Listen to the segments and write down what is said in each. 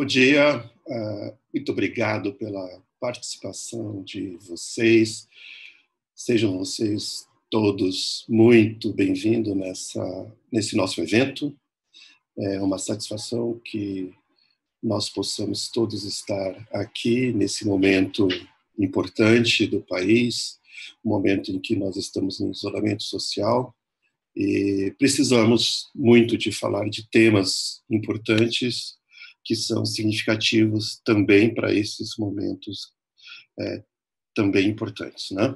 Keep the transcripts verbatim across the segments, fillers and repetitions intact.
Bom dia, uh, muito obrigado pela participação de vocês. Sejam vocês todos muito bem-vindos nessa nesse nosso evento. É uma satisfação que nós possamos todos estar aqui nesse momento importante do país, um momento em que nós estamos em isolamento social e precisamos muito de falar de temas importantes que são significativos também para esses momentos é, também importantes, né?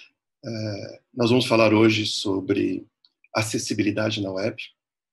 É, nós vamos falar hoje sobre acessibilidade na web.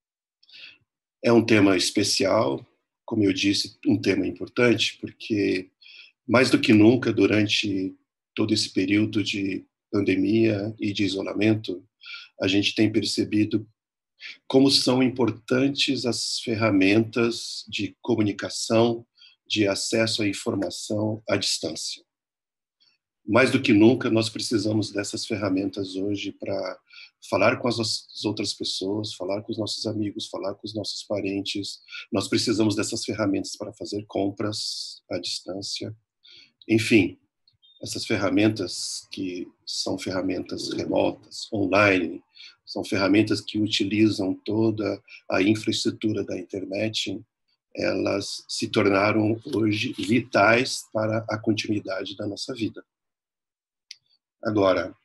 É um tema especial, como eu disse, um tema importante, porque mais do que nunca, durante todo esse período de pandemia e de isolamento, a gente tem percebido como são importantes as ferramentas de comunicação, de acesso à informação à distância. Mais do que nunca, nós precisamos dessas ferramentas hoje para falar com as outras pessoas, falar com os nossos amigos, falar com os nossos parentes. Nós precisamos dessas ferramentas para fazer compras à distância. Enfim, essas ferramentas que são ferramentas remotas, online, são ferramentas que utilizam toda a infraestrutura da internet, elas se tornaram hoje vitais para a continuidade da nossa vida. Agora,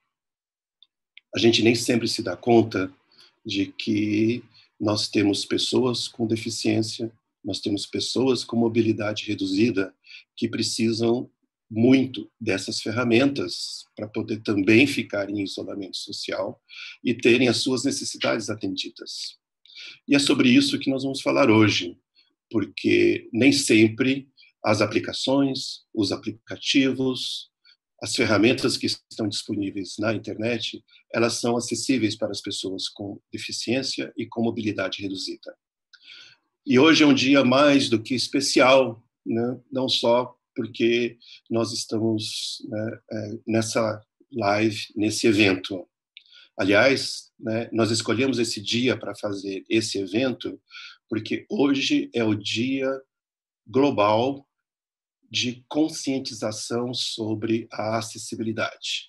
a gente nem sempre se dá conta de que nós temos pessoas com deficiência, nós temos pessoas com mobilidade reduzida que precisam muito dessas ferramentas para poder também ficar em isolamento social e terem as suas necessidades atendidas. E é sobre isso que nós vamos falar hoje, porque nem sempre as aplicações, os aplicativos, as ferramentas que estão disponíveis na internet, elas são acessíveis para as pessoas com deficiência e com mobilidade reduzida. E hoje é um dia mais do que especial, né? Não só porque nós estamos, né, nessa live, nesse evento. Aliás, né, nós escolhemos esse dia para fazer esse evento porque hoje é o dia global de conscientização sobre a acessibilidade.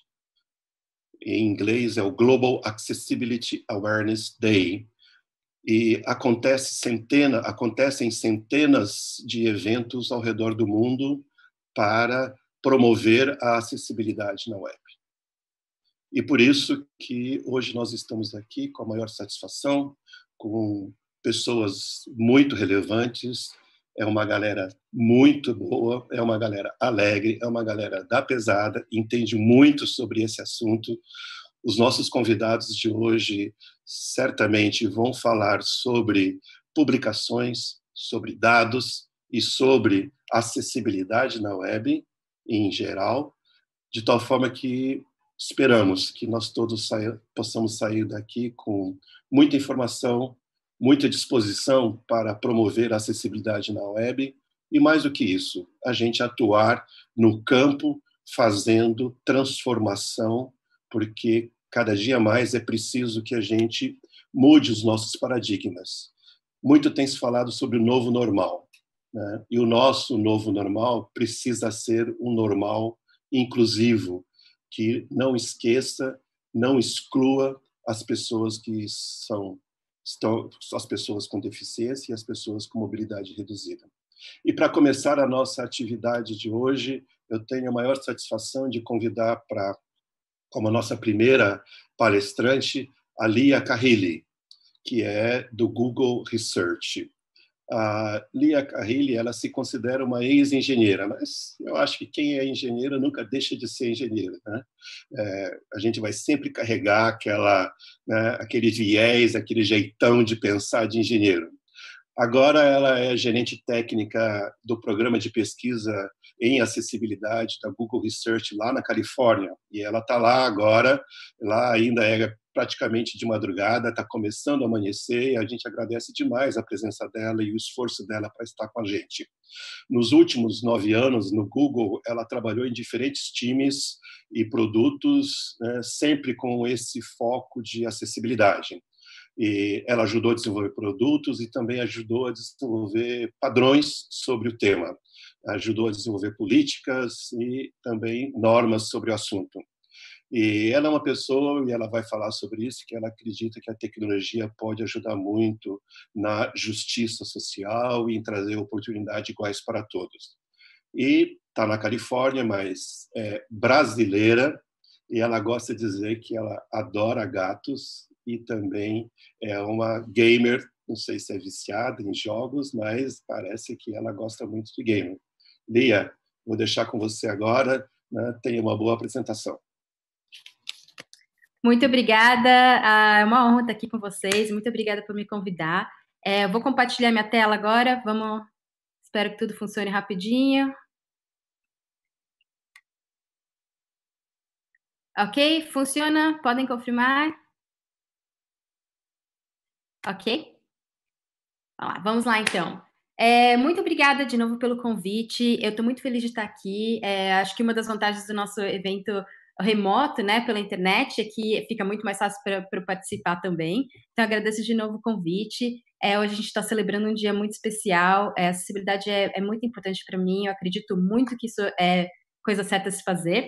Em inglês é o Global Accessibility Awareness Day, e acontece centena, acontecem centenas de eventos ao redor do mundo para promover a acessibilidade na web. E por isso que hoje nós estamos aqui com a maior satisfação, com pessoas muito relevantes, é uma galera muito boa, é uma galera alegre, é uma galera da pesada, entende muito sobre esse assunto. Os nossos convidados de hoje certamente vão falar sobre publicações, sobre dados e sobre acessibilidade na web em geral, de tal forma que esperamos que nós todos saia, possamos sair daqui com muita informação, muita disposição para promover a acessibilidade na web e, mais do que isso, a gente atuar no campo fazendo transformação, porque cada dia mais é preciso que a gente mude os nossos paradigmas. Muito tem se falado sobre o novo normal, né? E o nosso novo normal precisa ser um normal inclusivo, que não esqueça, não exclua as pessoas que são, estão, as pessoas com deficiência e as pessoas com mobilidade reduzida. E para começar a nossa atividade de hoje, eu tenho a maior satisfação de convidar para, como a nossa primeira palestrante, a Lia Kahili, que é do Google Research. A Lia Kahili, ela se considera uma ex-engenheira, mas eu acho que quem é engenheiro nunca deixa de ser engenheiro, né? É, a gente vai sempre carregar aquela, né, aquele viés, aquele jeitão de pensar de engenheiro. Agora ela é gerente técnica do programa de pesquisa em acessibilidade da Google Research lá na Califórnia. E ela está lá agora, lá ainda é praticamente de madrugada, está começando a amanhecer, e a gente agradece demais a presença dela e o esforço dela para estar com a gente. Nos últimos nove anos, no Google, ela trabalhou em diferentes times e produtos, né, sempre com esse foco de acessibilidade. E ela ajudou a desenvolver produtos e também ajudou a desenvolver padrões sobre o tema. Ajudou a desenvolver políticas e também normas sobre o assunto. E ela é uma pessoa, e ela vai falar sobre isso, que ela acredita que a tecnologia pode ajudar muito na justiça social e em trazer oportunidades iguais para todos. E está na Califórnia, mas é brasileira, e ela gosta de dizer que ela adora gatos e também é uma gamer, não sei se é viciada em jogos, mas parece que ela gosta muito de gamer. Lia, vou deixar com você agora, né? Tenha uma boa apresentação. Muito obrigada, é uma honra estar aqui com vocês, muito obrigada por me convidar. É, eu vou compartilhar minha tela agora, vamos, espero que tudo funcione rapidinho. Ok, funciona? Podem confirmar? Ok? Vamos lá, vamos lá então. É, muito obrigada de novo pelo convite, eu estou muito feliz de estar aqui, é, acho que uma das vantagens do nosso evento remoto, né, pela internet, é que fica muito mais fácil para eu participar também, então agradeço de novo o convite. É, hoje a gente está celebrando um dia muito especial, é, a acessibilidade é, é muito importante para mim, eu acredito muito que isso é coisa certa a se fazer,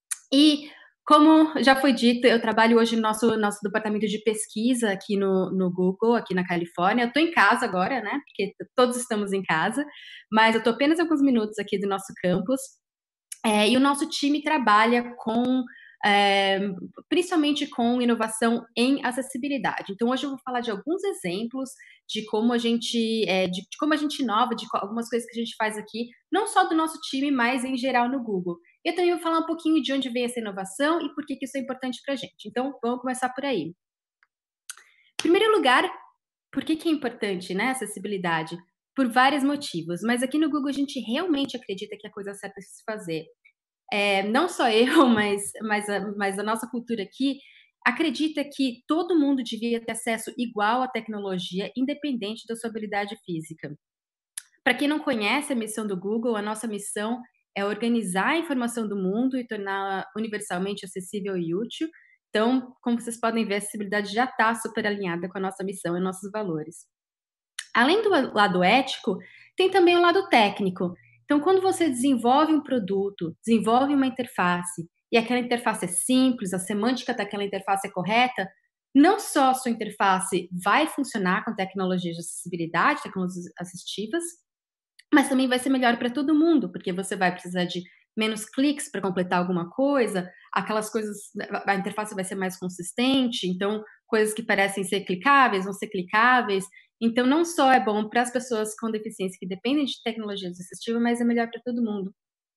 e como já foi dito, eu trabalho hoje no nosso, nosso departamento de pesquisa aqui no, no Google, aqui na Califórnia. Eu estou em casa agora, né, porque todos estamos em casa, mas eu estou apenas alguns minutos aqui do nosso campus, é, e o nosso time trabalha com, é, principalmente com inovação em acessibilidade. Então, hoje eu vou falar de alguns exemplos de como a gente, é, de, de como a gente inova, de algumas coisas que a gente faz aqui, não só do nosso time, mas em geral no Google. Eu também vou falar um pouquinho de onde vem essa inovação e por que, que isso é importante para a gente. Então, vamos começar por aí. Em primeiro lugar, por que, que é importante, né, acessibilidade? Por vários motivos, mas aqui no Google a gente realmente acredita que é a coisa certa a se fazer. É, não só eu, mas, mas, a, mas a nossa cultura aqui acredita que todo mundo devia ter acesso igual à tecnologia, independente da sua habilidade física. Para quem não conhece a missão do Google, a nossa missão é organizar a informação do mundo e torná-la universalmente acessível e útil. Então, como vocês podem ver, a acessibilidade já está super alinhada com a nossa missão e nossos valores. Além do lado ético, tem também o lado técnico. Então, quando você desenvolve um produto, desenvolve uma interface, e aquela interface é simples, a semântica daquela interface é correta, não só a sua interface vai funcionar com tecnologias de acessibilidade, tecnologias assistivas, mas também vai ser melhor para todo mundo, porque você vai precisar de menos cliques para completar alguma coisa, aquelas coisas, a interface vai ser mais consistente, então coisas que parecem ser clicáveis vão ser clicáveis. Então não só é bom para as pessoas com deficiência que dependem de tecnologias assistivas, mas é melhor para todo mundo.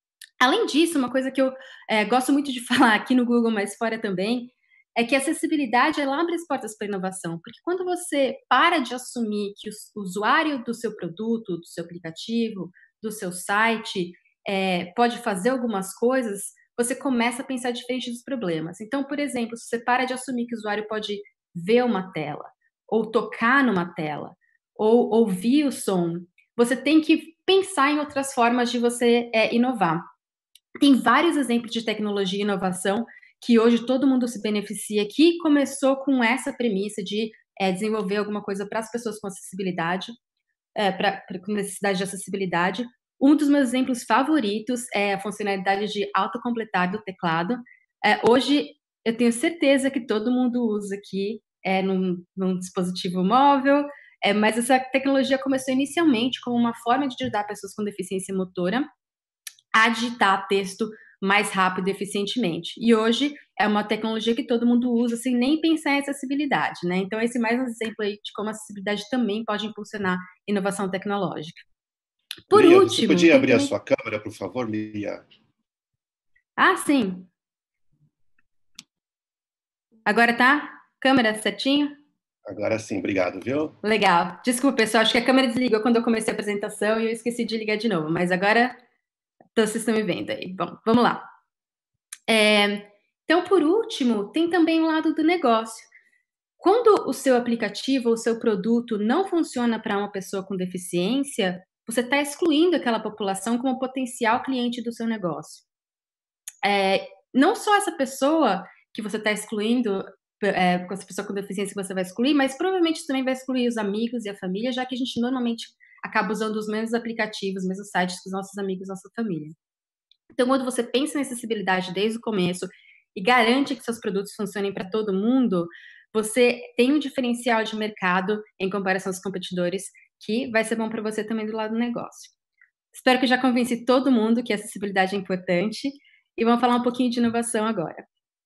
Além disso, uma coisa que eu é, gosto muito de falar aqui no Google, mas fora também, é que a acessibilidade ela abre as portas para a inovação, porque quando você para de assumir que o usuário do seu produto, do seu aplicativo, do seu site é, pode fazer algumas coisas, você começa a pensar diferente dos problemas. Então, por exemplo, se você para de assumir que o usuário pode ver uma tela, ou tocar numa tela, ou ouvir o som, você tem que pensar em outras formas de você é, inovar. Tem vários exemplos de tecnologia e inovação que hoje todo mundo se beneficia, que começou com essa premissa de é, desenvolver alguma coisa para as pessoas com acessibilidade, é, pra, pra, com necessidade de acessibilidade. Um dos meus exemplos favoritos é a funcionalidade de autocompletar do teclado. É, hoje, eu tenho certeza que todo mundo usa aqui é, num, num dispositivo móvel, é, mas essa tecnologia começou inicialmente como uma forma de ajudar pessoas com deficiência motora a digitar texto mais rápido e eficientemente. E hoje é uma tecnologia que todo mundo usa sem nem pensar em acessibilidade, né? Então esse é mais um exemplo aí de como a acessibilidade também pode impulsionar inovação tecnológica. Por Lia, último, você podia abrir também... a sua câmera, por favor, Lia? Ah, sim. Agora tá? Câmera certinho? Agora sim, obrigado, viu? Legal. Desculpa, pessoal, acho que a câmera desligou quando eu comecei a apresentação e eu esqueci de ligar de novo, mas agora vocês estão me vendo aí. Bom, vamos lá. É, então, por último, tem também o lado do negócio. Quando o seu aplicativo ou o seu produto não funciona para uma pessoa com deficiência, você está excluindo aquela população como potencial cliente do seu negócio. É, não só essa pessoa que você está excluindo é, com essa pessoa com deficiência que você vai excluir, mas provavelmente também vai excluir os amigos e a família, já que a gente normalmente acaba usando os mesmos aplicativos, os mesmos sites que os nossos amigos, nossa família. Então, quando você pensa em acessibilidade desde o começo e garante que seus produtos funcionem para todo mundo, você tem um diferencial de mercado em comparação aos competidores que vai ser bom para você também do lado do negócio. Espero que eu já convenci todo mundo que a acessibilidade é importante e vamos falar um pouquinho de inovação agora.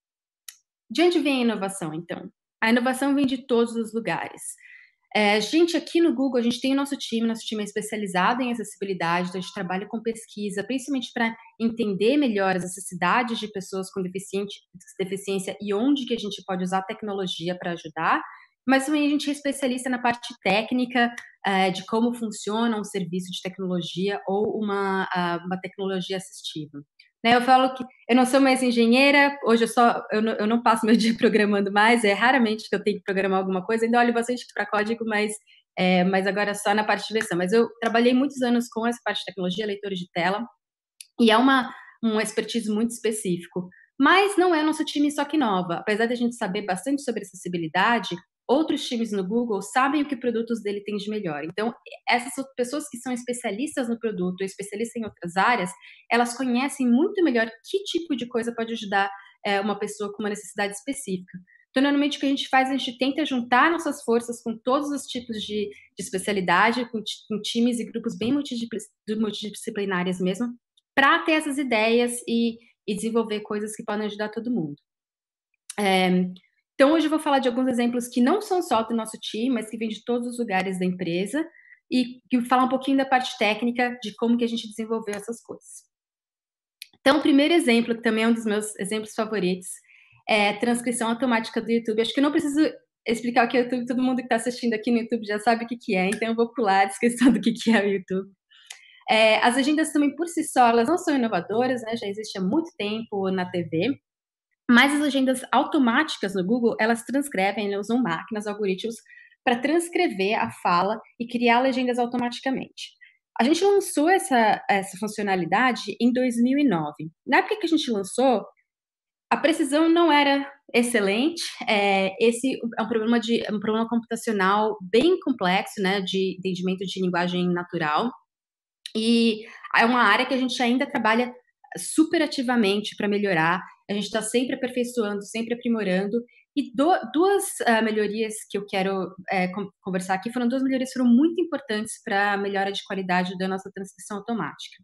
De onde vem a inovação, então? A inovação vem de todos os lugares. É, gente, aqui no Google, a gente tem o nosso time, nosso time é especializado em acessibilidade, então a gente trabalha com pesquisa, principalmente para entender melhor as necessidades de pessoas com deficiência e onde que a gente pode usar a tecnologia para ajudar, mas também a gente é especialista na parte técnica é, de como funciona um serviço de tecnologia ou uma, uma tecnologia assistiva. Né, eu falo que eu não sou mais engenheira, hoje eu só eu não, eu não passo meu dia programando mais, é raramente que eu tenho que programar alguma coisa, ainda olho bastante para código, mas, é, mas agora só na parte de direção. Mas eu trabalhei muitos anos com essa parte de tecnologia, leitores de tela, e é uma, um expertise muito específico. Mas não é nosso time só que inova. Apesar de a gente saber bastante sobre acessibilidade, outros times no Google sabem o que produtos dele têm de melhor. Então, essas pessoas que são especialistas no produto, especialistas em outras áreas, elas conhecem muito melhor que tipo de coisa pode ajudar é, uma pessoa com uma necessidade específica. Então, normalmente, o que a gente faz, a gente tenta juntar nossas forças com todos os tipos de, de especialidade, com, com times e grupos bem multidisciplinares mesmo, para ter essas ideias e, e desenvolver coisas que podem ajudar todo mundo. É, então, hoje eu vou falar de alguns exemplos que não são só do nosso time, mas que vêm de todos os lugares da empresa e, e falar um pouquinho da parte técnica de como que a gente desenvolveu essas coisas. Então, o primeiro exemplo, que também é um dos meus exemplos favoritos, é transcrição automática do YouTube. Acho que eu não preciso explicar o que é o YouTube, todo mundo que está assistindo aqui no YouTube já sabe o que, que é, então eu vou pular a descrição do que, que é o YouTube. É, as agendas também, por si só, elas não são inovadoras, né? Já existe há muito tempo na T V, mas as agendas automáticas no Google, elas transcrevem, elas usam máquinas, algoritmos, para transcrever a fala e criar legendas automaticamente. A gente lançou essa, essa funcionalidade em dois mil e nove. Na época que a gente lançou, a precisão não era excelente. É, esse é um problema, de, um problema computacional bem complexo, né, de entendimento de linguagem natural. E é uma área que a gente ainda trabalha super ativamente para melhorar. A gente está sempre aperfeiçoando, sempre aprimorando. E do, duas uh, melhorias que eu quero é, conversar aqui foram duas melhorias que foram muito importantes para a melhora de qualidade da nossa transcrição automática.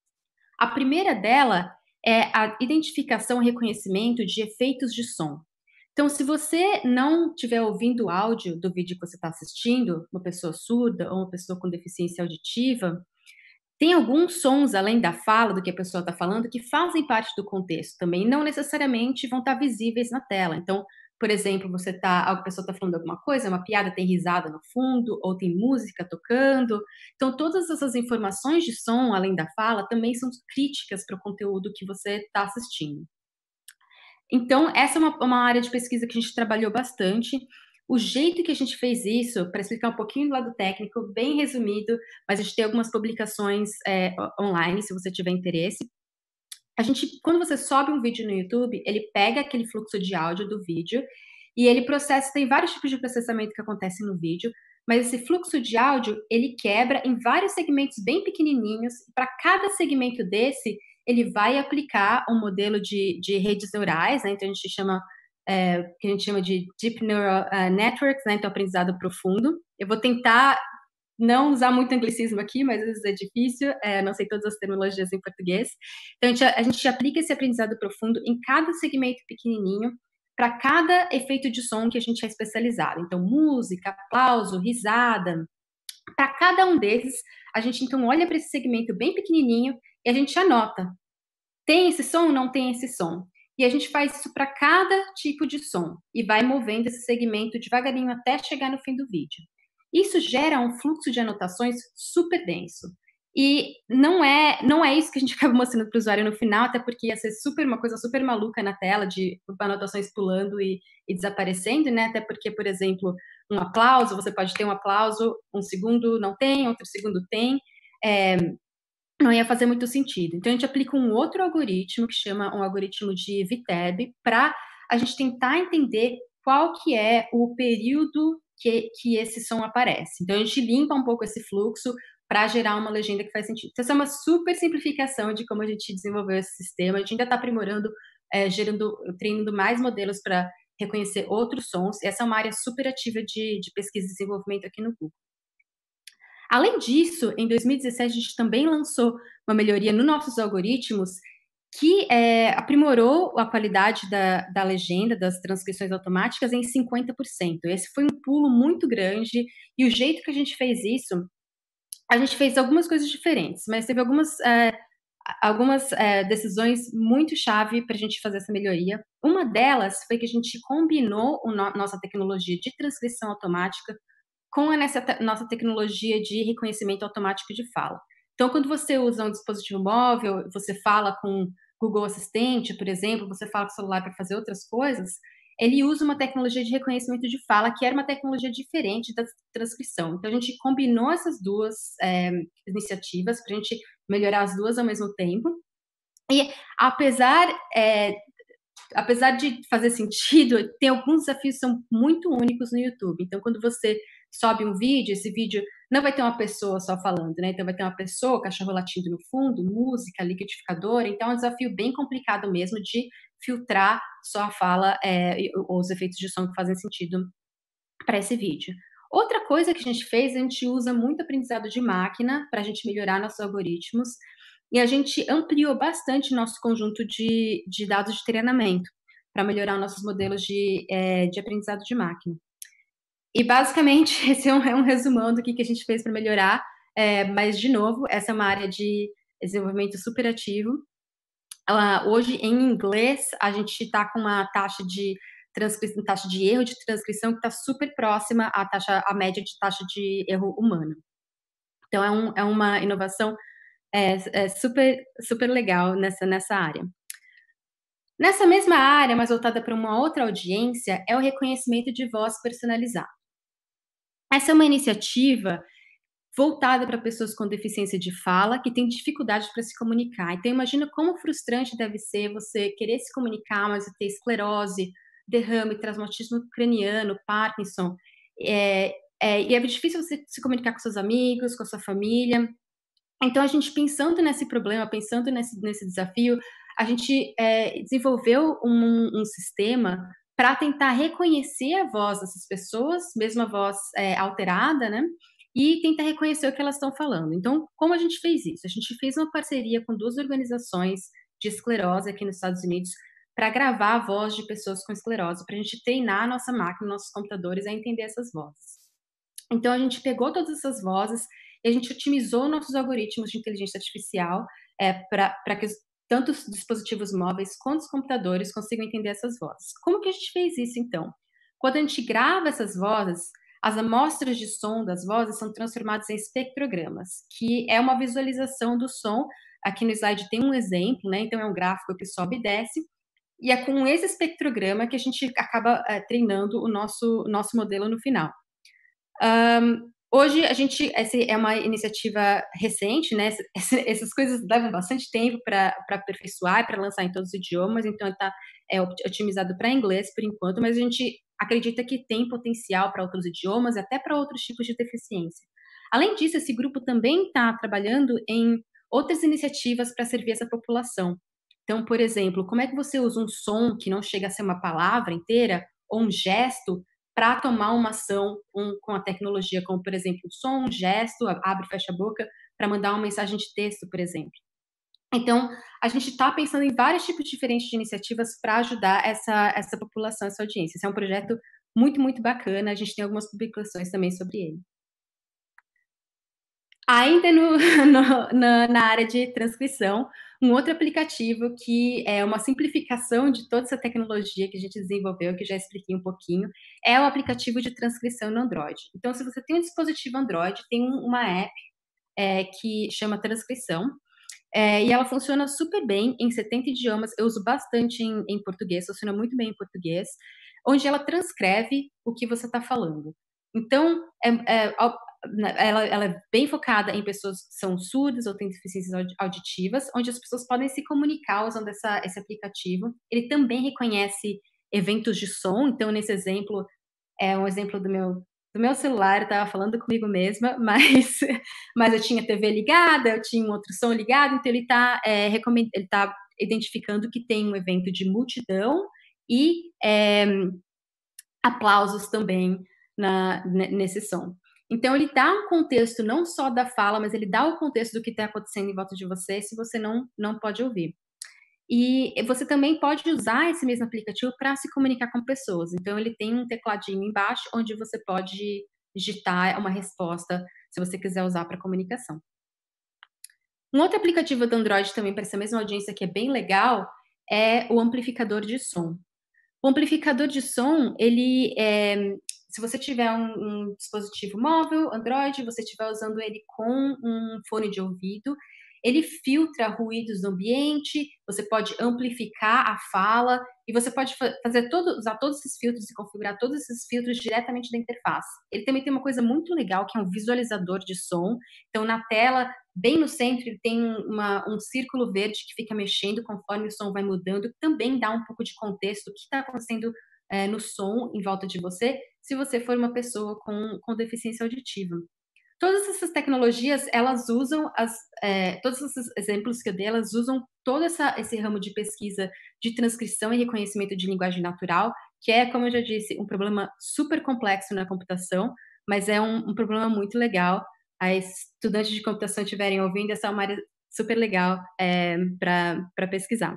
A primeira dela é a identificação e reconhecimento de efeitos de som. Então, se você não estiver ouvindo o áudio do vídeo que você está assistindo, uma pessoa surda ou uma pessoa com deficiência auditiva, tem alguns sons, além da fala, do que a pessoa está falando, que fazem parte do contexto também, não necessariamente vão estar visíveis na tela. Então, por exemplo, você tá, a pessoa está falando alguma coisa, uma piada tem risada no fundo, ou tem música tocando. Então, todas essas informações de som, além da fala, também são críticas para o conteúdo que você está assistindo. Então, essa é uma, uma área de pesquisa que a gente trabalhou bastante. O jeito que a gente fez isso, para explicar um pouquinho do lado técnico, bem resumido, mas a gente tem algumas publicações é, online, se você tiver interesse. A gente, quando você sobe um vídeo no YouTube, ele pega aquele fluxo de áudio do vídeo e ele processa, tem vários tipos de processamento que acontecem no vídeo, mas esse fluxo de áudio, ele quebra em vários segmentos bem pequenininhos. Para cada segmento desse, ele vai aplicar um modelo de, de redes neurais, né? Então a gente chama É, que a gente chama de Deep Neural uh, Networks, né, então aprendizado profundo. Eu vou tentar não usar muito anglicismo aqui, mas às vezes é difícil, é, não sei todas as terminologias em português. Então, a gente, a gente aplica esse aprendizado profundo em cada segmento pequenininho, para cada efeito de som que a gente é especializado. Então, música, aplauso, risada. Para cada um desses, a gente então olha para esse segmento bem pequenininho e a gente anota. Tem esse som ou não tem esse som? E a gente faz isso para cada tipo de som e vai movendo esse segmento devagarinho até chegar no fim do vídeo. Isso gera um fluxo de anotações super denso. E não é, não é isso que a gente acaba mostrando para o usuário no final, até porque ia ser super, uma coisa super maluca na tela, de anotações pulando e, e desaparecendo, né? Até porque, por exemplo, um aplauso, você pode ter um aplauso, um segundo não tem, outro segundo tem. É, não ia fazer muito sentido. Então, a gente aplica um outro algoritmo, que chama um algoritmo de V T E B, para a gente tentar entender qual que é o período que, que esse som aparece. Então, a gente limpa um pouco esse fluxo para gerar uma legenda que faz sentido. Então, essa é uma super simplificação de como a gente desenvolveu esse sistema. A gente ainda está aprimorando, é, gerando, treinando mais modelos para reconhecer outros sons. Essa é uma área super ativa de, de pesquisa e desenvolvimento aqui no Google. Além disso, em dois mil e dezessete, a gente também lançou uma melhoria nos nossos algoritmos que é, aprimorou a qualidade da, da legenda, das transcrições automáticas em cinquenta por cento. Esse foi um pulo muito grande, e o jeito que a gente fez isso, a gente fez algumas coisas diferentes, mas teve algumas, é, algumas é, decisões muito chave para a gente fazer essa melhoria. Uma delas foi que a gente combinou a no, nossa tecnologia de transcrição automática com a nossa, nossa tecnologia de reconhecimento automático de fala. Então, quando você usa um dispositivo móvel, você fala com Google Assistente, por exemplo, você fala com o celular para fazer outras coisas, ele usa uma tecnologia de reconhecimento de fala, que era uma tecnologia diferente da transcrição. Então, a gente combinou essas duas é, iniciativas para a gente melhorar as duas ao mesmo tempo. E, apesar, é, apesar de fazer sentido, tem alguns desafios que são muito únicos no YouTube. Então, quando você sobe um vídeo, esse vídeo não vai ter uma pessoa só falando, né? Então vai ter uma pessoa, cachorro latindo no fundo, música, liquidificador. Então é um desafio bem complicado mesmo de filtrar só a fala, é, os efeitos de som que fazem sentido para esse vídeo. Outra coisa que a gente fez, a gente usa muito aprendizado de máquina para a gente melhorar nossos algoritmos, e a gente ampliou bastante nosso conjunto de, de dados de treinamento para melhorar nossos modelos de, é, de aprendizado de máquina. E, basicamente, esse é um, é um resumão do que, que a gente fez para melhorar, é, mas, de novo, essa é uma área de desenvolvimento super ativo. Uh, hoje, em inglês, a gente está com uma taxa de, transcrição, taxa de erro de transcrição que está super próxima à, taxa, à média de taxa de erro humano. Então, é, um, é uma inovação é, é super, super legal nessa, nessa área. Nessa mesma área, mas voltada para uma outra audiência, é o reconhecimento de voz personalizado. Essa é uma iniciativa voltada para pessoas com deficiência de fala, que têm dificuldade para se comunicar. Então, imagina como frustrante deve ser você querer se comunicar, mas ter esclerose, derrame, traumatismo craniano, Parkinson. É, é, e é difícil você se comunicar com seus amigos, com a sua família. Então, a gente, pensando nesse problema, pensando nesse, nesse desafio, a gente é, desenvolveu um, um sistema para tentar reconhecer a voz dessas pessoas, mesmo a voz é, alterada, né? E tentar reconhecer o que elas estão falando. Então, como a gente fez isso? A gente fez uma parceria com duas organizações de esclerose aqui nos Estados Unidos para gravar a voz de pessoas com esclerose, para a gente treinar a nossa máquina, nossos computadores a entender essas vozes. Então, a gente pegou todas essas vozes e a gente otimizou nossos algoritmos de inteligência artificial é, para que tanto os dispositivos móveis quanto os computadores consigam entender essas vozes. Como que a gente fez isso, então? Quando a gente grava essas vozes, as amostras de som das vozes são transformadas em espectrogramas, que é uma visualização do som. Aqui no slide tem um exemplo, né? Então é um gráfico que sobe e desce, e é com esse espectrograma que a gente acaba é, treinando o nosso, nosso modelo no final. Um, hoje a gente, essa é uma iniciativa recente, né? Essas coisas levam bastante tempo para aperfeiçoar, para lançar em todos os idiomas, então está é, otimizado para inglês por enquanto, mas a gente acredita que tem potencial para outros idiomas e até para outros tipos de deficiência. Além disso, esse grupo também está trabalhando em outras iniciativas para servir essa população. Então, por exemplo, como é que você usa um som que não chega a ser uma palavra inteira ou um gesto para tomar uma ação um, com a tecnologia, como, por exemplo, som, um gesto, abre e fecha a boca, para mandar uma mensagem de texto, por exemplo. Então, a gente está pensando em vários tipos diferentes de iniciativas para ajudar essa, essa população, essa audiência. Esse é um projeto muito, muito bacana, a gente tem algumas publicações também sobre ele. Ainda no, no, na, na área de transcrição, um outro aplicativo que é uma simplificação de toda essa tecnologia que a gente desenvolveu, que já expliquei um pouquinho, é o aplicativo de transcrição no Android. Então, se você tem um dispositivo Android, tem uma app é, que chama Transcrição, é, e ela funciona super bem em setenta idiomas. Eu uso bastante em, em português, funciona muito bem em português, onde ela transcreve o que você está falando. Então, é, é, ela, ela é bem focada em pessoas que são surdas ou têm deficiências auditivas, onde as pessoas podem se comunicar usando essa, esse aplicativo. Ele também reconhece eventos de som. Então, nesse exemplo, é um exemplo do meu, do meu celular, eu estava falando comigo mesma, mas, mas eu tinha T V ligada, eu tinha um outro som ligado, então ele está é, recomend... ele tá identificando que tem um evento de multidão e é, aplausos também na, nesse som. Então, ele dá um contexto não só da fala, mas ele dá o contexto do que está acontecendo em volta de você, se você não, não pode ouvir. E você também pode usar esse mesmo aplicativo para se comunicar com pessoas. Então, ele tem um tecladinho embaixo, onde você pode digitar uma resposta, se você quiser usar para comunicação. Um outro aplicativo do Android também para essa mesma audiência que é bem legal, é o amplificador de som. O amplificador de som, ele é, se você tiver um, um dispositivo móvel, Android, você estiver usando ele com um fone de ouvido, ele filtra ruídos do ambiente, você pode amplificar a fala e você pode fazer todo, usar todos esses filtros e configurar todos esses filtros diretamente da interface. Ele também tem uma coisa muito legal, que é um visualizador de som. Então, na tela, bem no centro, ele tem uma, um círculo verde que fica mexendo conforme o som vai mudando, que também dá um pouco de contexto do que está acontecendo é, no som em volta de você, se você for uma pessoa com, com deficiência auditiva. Todas essas tecnologias, elas usam, as, é, todos esses exemplos que eu dei, elas usam todo essa, esse ramo de pesquisa de transcrição e reconhecimento de linguagem natural, que é, como eu já disse, um problema super complexo na computação, mas é um, um problema muito legal. As estudantes de computação estiverem ouvindo, essa é uma área super legal é, para pesquisar.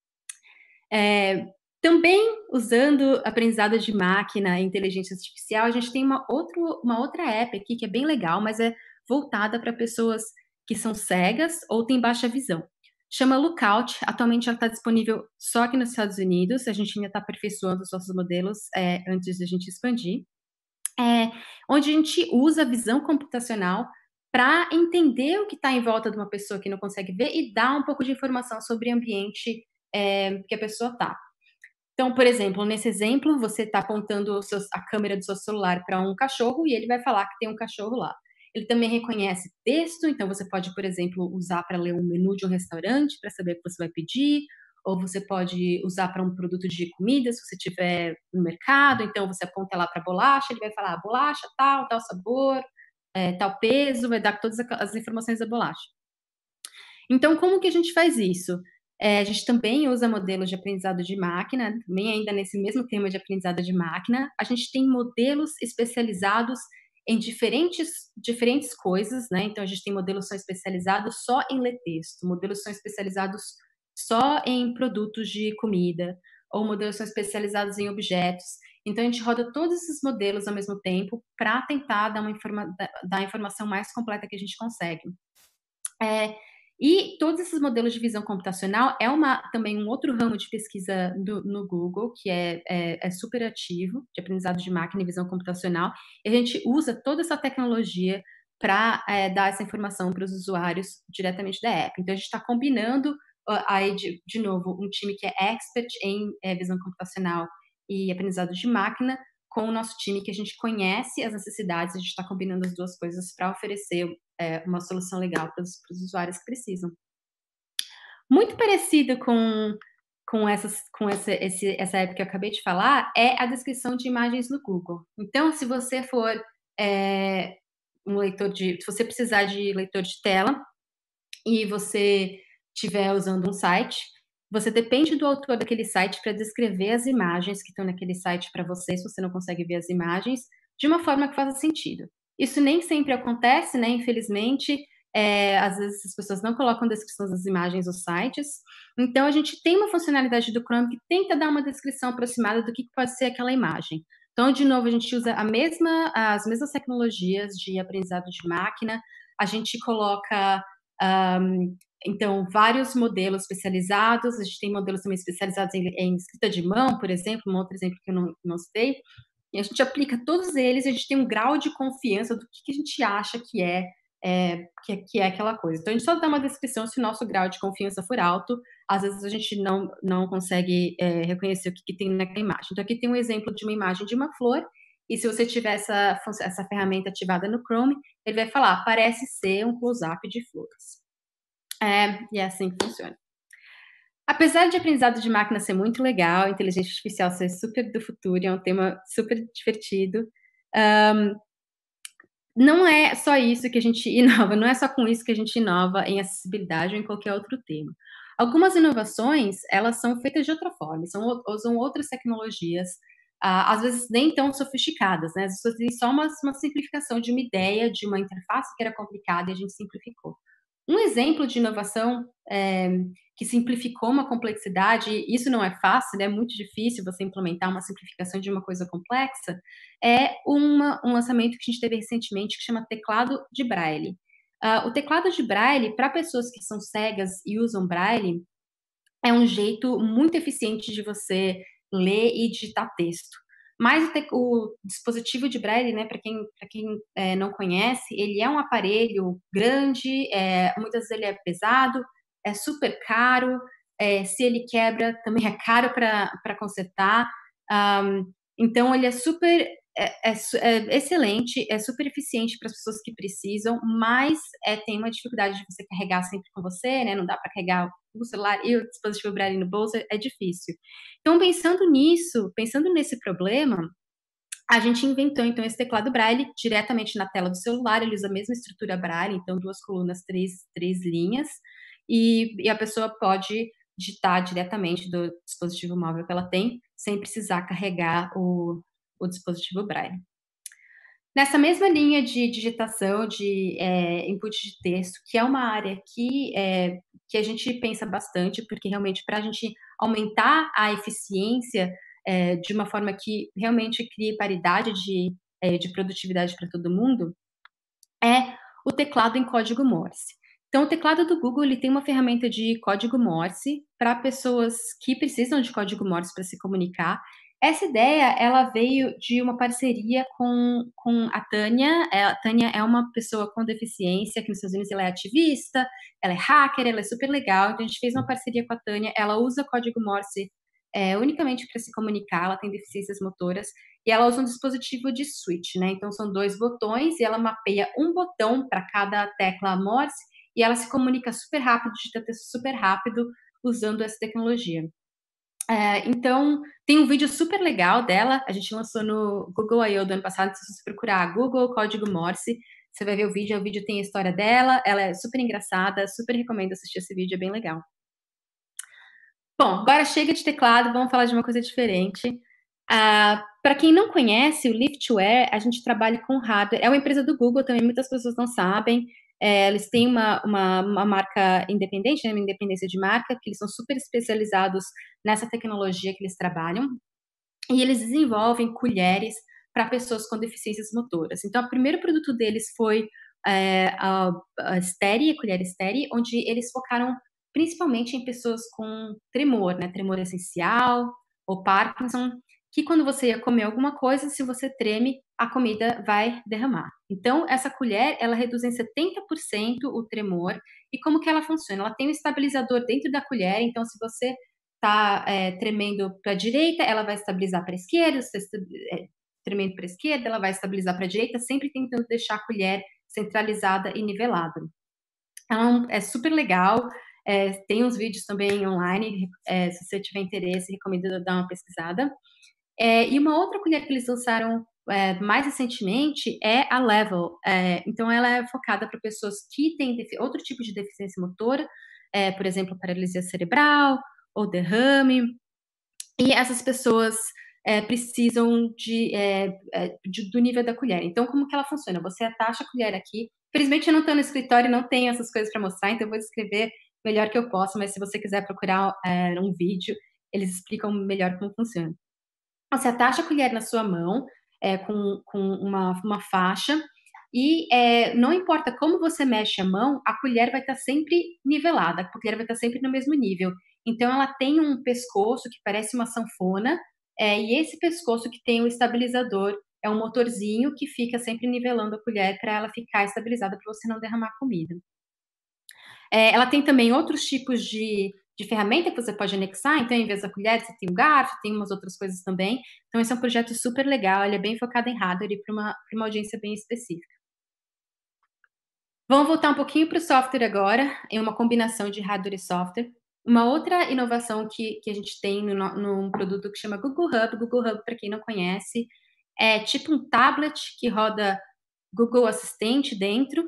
É, também usando aprendizado de máquina e inteligência artificial, a gente tem uma, outro, uma outra app aqui que é bem legal, mas é voltada para pessoas que são cegas ou têm baixa visão. Chama Lookout, atualmente ela está disponível só aqui nos Estados Unidos, a gente ainda está aperfeiçoando os nossos modelos é, antes de a gente expandir, é, onde a gente usa a visão computacional para entender o que está em volta de uma pessoa que não consegue ver e dar um pouco de informação sobre o ambiente é, que a pessoa está. Então, por exemplo, nesse exemplo, você está apontando seus, a câmera do seu celular para um cachorro e ele vai falar que tem um cachorro lá. Ele também reconhece texto, então você pode, por exemplo, usar para ler um menu de um restaurante para saber o que você vai pedir, ou você pode usar para um produto de comida, se você estiver no mercado, então você aponta lá para a bolacha, ele vai falar, bolacha tal, tal sabor, é, tal peso, vai dar todas as informações da bolacha. Então, como que a gente faz isso? É, a gente também usa modelos de aprendizado de máquina, também ainda nesse mesmo tema de aprendizado de máquina. A gente tem modelos especializados em diferentes, diferentes coisas, né? Então, a gente tem modelos que são especializados só em ler texto, modelos que são especializados só em produtos de comida, ou modelos que são especializados em objetos. Então, a gente roda todos esses modelos ao mesmo tempo para tentar dar, uma informa dar a informação mais completa que a gente consegue. É, e todos esses modelos de visão computacional é uma, também um outro ramo de pesquisa do, no Google, que é, é, é super ativo, de aprendizado de máquina e visão computacional. E a gente usa toda essa tecnologia para é, dar essa informação para os usuários diretamente da app. Então, a gente está combinando, aí, de, de novo, um time que é expert em é, visão computacional e aprendizado de máquina, com o nosso time que a gente conhece as necessidades, a gente está combinando as duas coisas para oferecer é, uma solução legal para os usuários que precisam. Muito parecido com, com, essas, com essa, esse, essa app que eu acabei de falar, é a descrição de imagens no Google. Então, se você for é, um leitor de... Se você precisar de leitor de tela e você estiver usando um site, você depende do autor daquele site para descrever as imagens que estão naquele site para você, se você não consegue ver as imagens, de uma forma que faça sentido. Isso nem sempre acontece, né? Infelizmente, é, às vezes as pessoas não colocam descrição das imagens nos sites. Então, a gente tem uma funcionalidade do Chrome que tenta dar uma descrição aproximada do que pode ser aquela imagem. Então, de novo, a gente usa a mesma, as mesmas tecnologias de aprendizado de máquina, a gente coloca... Um, Então, vários modelos especializados, a gente tem modelos também especializados em, em escrita de mão, por exemplo, um outro exemplo que eu não, não citei, e a gente aplica todos eles, e a gente tem um grau de confiança do que, que a gente acha que é, é, que, é, que é aquela coisa. Então, a gente só dá uma descrição se o nosso grau de confiança for alto, às vezes a gente não, não consegue é, reconhecer o que, que tem naquela imagem. Então, aqui tem um exemplo de uma imagem de uma flor, e se você tiver essa, essa ferramenta ativada no Chrome, ele vai falar, parece ser um close-up de flores. É, e é assim que funciona. Apesar de aprendizado de máquina ser muito legal, inteligência artificial ser super do futuro, é um tema super divertido, hã, não é só isso que a gente inova, não é só com isso que a gente inova em acessibilidade ou em qualquer outro tema. Algumas inovações, elas são feitas de outra forma, são o usam outras tecnologias, ah, às vezes nem tão sofisticadas, né, às vezes tem só uma uma simplificação de uma ideia, de uma interface que era complicada e a gente simplificou. Um exemplo de inovação, eh, que simplificou uma complexidade, isso não é fácil, né, é muito difícil você implementar uma simplificação de uma coisa complexa, é uma um lançamento que a gente teve recentemente que chama teclado de Braille. Ah, o teclado de Braille, para pessoas que são cegas e usam Braille, é um jeito muito eficiente de você ler e digitar texto. Mas o tec o dispositivo de Braille, né, para quem pra quem, eh, não conhece, ele é um aparelho grande, eh, muitas vezes ele é pesado, é super caro, eh, se ele quebra também é caro para pra consertar, hã, então ele é super é é su é excelente, é super eficiente para as pessoas que precisam, mas, eh, tem uma dificuldade de você carregar sempre com você, né, não dá para carregar o celular e o dispositivo Braille no bolso, é difícil. Então pensando nisso, pensando nesse problema, a gente inventou então esse teclado Braille diretamente na tela do celular, ele usa a mesma estrutura Braille, então duas colunas, três três linhas, e e a pessoa pode digitar diretamente do dispositivo móvel que ela tem, sem precisar carregar o o dispositivo Braille. Nessa mesma linha de digitação, de, eh, input de texto, que é uma área que, eh, que a gente pensa bastante, porque realmente para a gente aumentar a eficiência, eh, de uma forma que realmente crie paridade de, eh, de produtividade para todo mundo, é o teclado em código Morse. Então o teclado do Google, ele tem uma ferramenta de código Morse para pessoas que precisam de código Morse para se comunicar. Essa ideia, ela veio de uma parceria com com a Tânia, eh, a Tânia é uma pessoa com deficiência, aqui nos Estados Unidos ela é ativista, ela é hacker, ela é super legal, então a gente fez uma parceria com a Tânia, ela usa código Morse, eh, unicamente para se comunicar, ela tem deficiências motoras, e ela usa um dispositivo de switch, né, então são dois botões e ela mapeia um botão para cada tecla Morse, e ela se comunica super rápido, digita texto super rápido, usando essa tecnologia. Eh, então, tem um vídeo super legal dela, a gente lançou no Google I/O do ano passado, se você procurar Google código Morse, você vai ver o vídeo, o vídeo tem a história dela, ela é super engraçada, super recomendo assistir esse vídeo, é bem legal. Bom, agora chega de teclado, vamos falar de uma coisa diferente. Ah, para quem não conhece, o Liftware, a gente trabalha com hardware, é uma empresa do Google também, muitas pessoas não sabem, eh, eles têm uma uma uma marca independente, né, uma independência de marca, que eles são super especializados nessa tecnologia que eles trabalham, e eles desenvolvem colheres para pessoas com deficiências motoras. Então o primeiro produto deles foi, eh, a a Steri, a colher Steri, onde eles focaram principalmente em pessoas com tremor, né, tremor essencial ou Parkinson, que quando você ia comer alguma coisa, se você treme, a comida vai derramar. Então essa colher, ela reduz em setenta por cento o tremor. E como que ela funciona? Ela tem um estabilizador dentro da colher, então se você tá, eh, tremendo para a direita, ela vai estabilizar para a esquerda, se você eh, tremendo para a esquerda, ela vai estabilizar para a direita, sempre tentando deixar a colher centralizada e nivelada. Então, é super legal, eh, tem uns vídeos também online, eh, se você tiver interesse, recomendo dar uma pesquisada. Eh, e uma outra colher que eles lançaram, eh, mais recentemente é a Level, eh, então ela é focada para pessoas que têm defi outro tipo de deficiência motora, eh, por exemplo, paralisia cerebral ou derrame, e essas pessoas, eh, precisam de, eh eh, de do nível da colher. Então como que ela funciona? Você atacha a colher aqui, infelizmente eu não estou no escritório e não tenho essas coisas para mostrar, então eu vou descrever melhor que eu posso, mas se você quiser procurar, eh, um vídeo, eles explicam melhor como funciona. Você atacha a colher na sua mão, eh, com com uma uma faixa, e, eh, não importa como você mexe a mão, a colher vai estar sempre nivelada, a colher vai estar sempre no mesmo nível. Então ela tem um pescoço que parece uma sanfona, eh, e esse pescoço que tem o estabilizador, é um motorzinho que fica sempre nivelando a colher para ela ficar estabilizada, para você não derramar comida. Eh, ela tem também outros tipos de de ferramenta que você pode anexar, então em vez da colher você tem um garfo, tem umas outras coisas também, então esse é um projeto super legal, ele é bem focado em hardware e para uma para uma audiência bem específica. Vamos voltar um pouquinho para o software agora, em uma combinação de hardware e software. Uma outra inovação que, que a gente tem no, num produto que chama Google Hub. Google Hub, para quem não conhece, é tipo um tablet que roda Google Assistente dentro.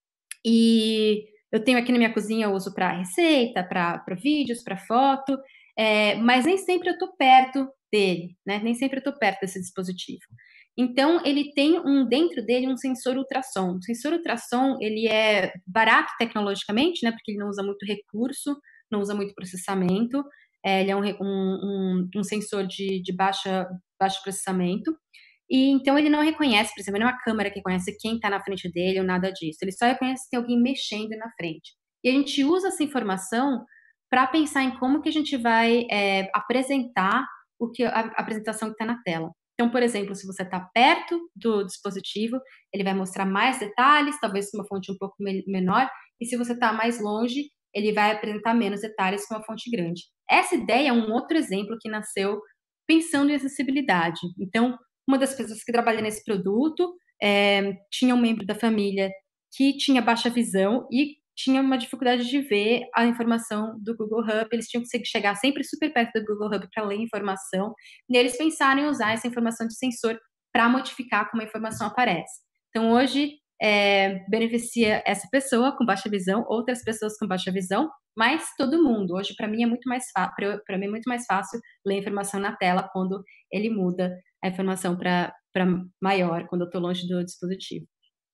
E eu tenho aqui na minha cozinha, eu uso para receita, para vídeos, para foto, é, mas nem sempre eu estou perto dele, né? Nem sempre eu estou perto desse dispositivo. Então, ele tem um dentro dele um sensor ultrassom. O sensor ultrassom, ele é barato tecnologicamente, né? Porque ele não usa muito recurso, não usa muito processamento. É, ele é um, um, um, um sensor de, de baixa, baixo processamento. E então ele não reconhece, por exemplo, não é uma câmera que reconhece quem está na frente dele ou nada disso. Ele só reconhece se tem alguém mexendo na frente. E a gente usa essa informação para pensar em como que a gente vai é, apresentar o que a, a apresentação que está na tela. Então, por exemplo, se você está perto do dispositivo, ele vai mostrar mais detalhes, talvez com uma fonte um pouco me menor, e se você está mais longe, ele vai apresentar menos detalhes com uma fonte grande. Essa ideia é um outro exemplo que nasceu pensando em acessibilidade. Então, uma das pessoas que trabalha nesse produto é, tinha um membro da família que tinha baixa visão e tinha uma dificuldade de ver a informação do Google Hub. Eles tinham que chegar sempre super perto do Google Hub para ler a informação, e eles pensaram em usar essa informação de sensor para modificar como a informação aparece. Então, hoje, é, beneficia essa pessoa com baixa visão, outras pessoas com baixa visão, mas todo mundo. Hoje, para mim, é muito mais fácil, para mim é muito mais fácil ler a informação na tela quando ele muda a informação para maior, quando eu estou longe do dispositivo.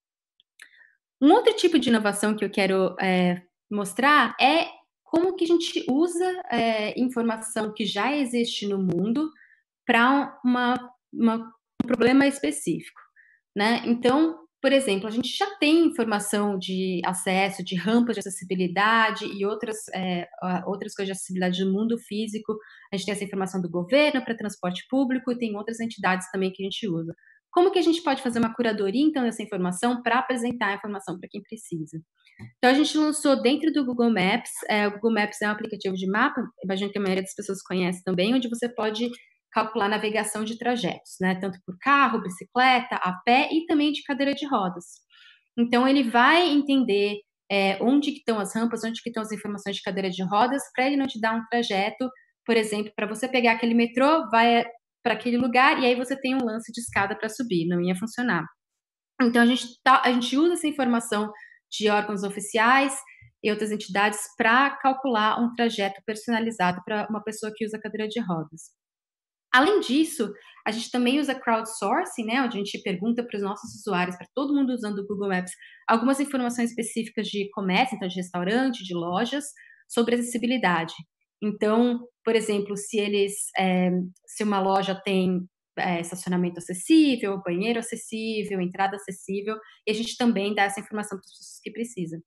Um outro tipo de inovação que eu quero é, mostrar é como que a gente usa é, informação que já existe no mundo para uma, uma, um problema específico, né? Então, por exemplo, a gente já tem informação de acesso, de rampas de acessibilidade e outras, é, outras coisas de acessibilidade no mundo físico. A gente tem essa informação do governo para transporte público e tem outras entidades também que a gente usa. Como que a gente pode fazer uma curadoria, então, dessa informação para apresentar a informação para quem precisa? Então, a gente lançou dentro do Google Maps. É, o Google Maps é um aplicativo de mapa, imagino que a maioria das pessoas conhece também, onde você pode calcular navegação de trajetos, né? Tanto por carro, bicicleta, a pé e também de cadeira de rodas. Então, ele vai entender é, onde que estão as rampas, onde que estão as informações de cadeira de rodas, para ele não te dar um trajeto, por exemplo, para você pegar aquele metrô, vai para aquele lugar e aí você tem um lance de escada para subir, não ia funcionar. Então, a gente, tá, a gente usa essa informação de órgãos oficiais e outras entidades para calcular um trajeto personalizado para uma pessoa que usa cadeira de rodas. Além disso, a gente também usa crowdsourcing, né, onde a gente pergunta para os nossos usuários, para todo mundo usando o Google Maps, algumas informações específicas de comércio, então de restaurante, de lojas, sobre acessibilidade. Então, por exemplo, se eles, é, se uma loja tem é, estacionamento acessível, banheiro acessível, entrada acessível, e a gente também dá essa informação para as pessoas que precisam.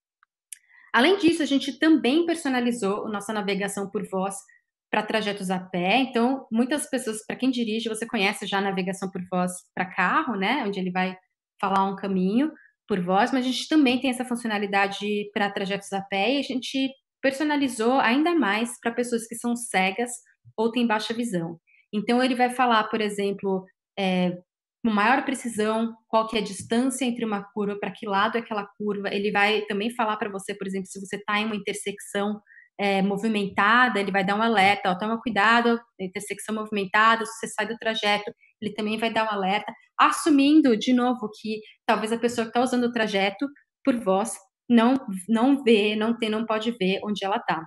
Além disso, a gente também personalizou a nossa navegação por voz para trajetos a pé. Então, muitas pessoas, para quem dirige, você conhece já a navegação por voz para carro, né? Onde ele vai falar um caminho por voz, mas a gente também tem essa funcionalidade para trajetos a pé e a gente personalizou ainda mais para pessoas que são cegas ou têm baixa visão. Então, ele vai falar, por exemplo, é, com maior precisão qual que é a distância entre uma curva, para que lado é aquela curva. Ele vai também falar para você, por exemplo, se você está em uma intersecção é, movimentada, ele vai dar um alerta, ó, toma cuidado, intersecção movimentada, se você sai do trajeto, ele também vai dar um alerta, assumindo, de novo, que talvez a pessoa que está usando o trajeto por voz não, não vê, não tem, não pode ver onde ela está.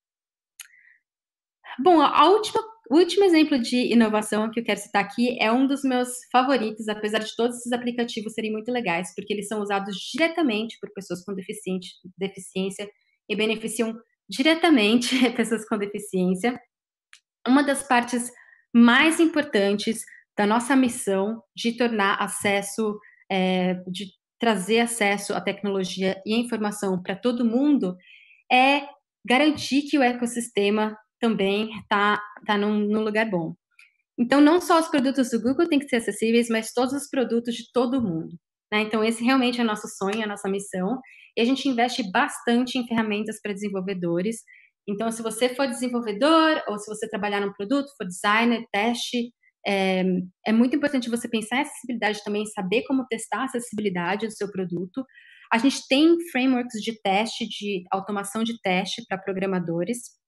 Bom, a última, o último exemplo de inovação que eu quero citar aqui é um dos meus favoritos, apesar de todos esses aplicativos serem muito legais, porque eles são usados diretamente por pessoas com deficiência e beneficiam diretamente pessoas com deficiência. Uma das partes mais importantes da nossa missão de tornar acesso, é, de trazer acesso à tecnologia e à informação para todo mundo é garantir que o ecossistema também está tá num, num lugar bom. Então, não só os produtos do Google têm que ser acessíveis, mas todos os produtos de todo mundo. Né? Então, esse realmente é o nosso sonho, a nossa missão. E a gente investe bastante em ferramentas para desenvolvedores. Então, se você for desenvolvedor, ou se você trabalhar num produto, for designer, teste, é, é muito importante você pensar em acessibilidade também, saber como testar a acessibilidade do seu produto. A gente tem frameworks de teste, de automação de teste para programadores.